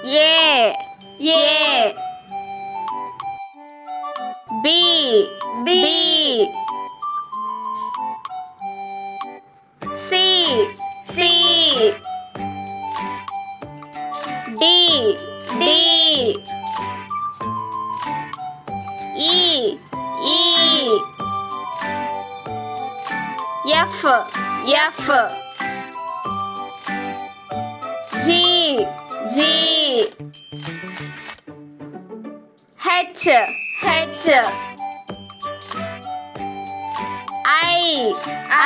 A B C D E F G H I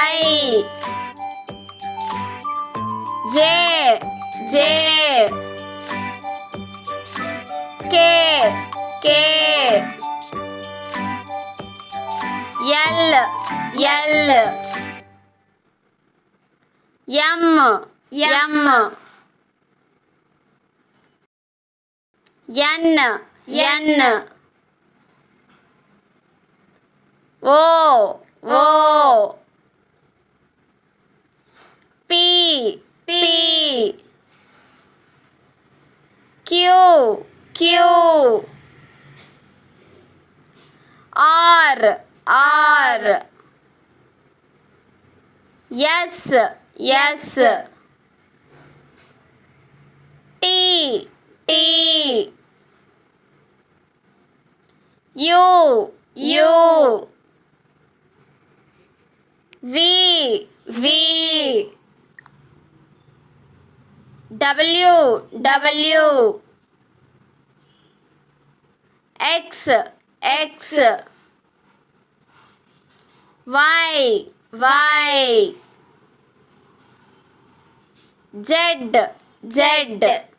J K L M N O P Q R S T U V W X Y Z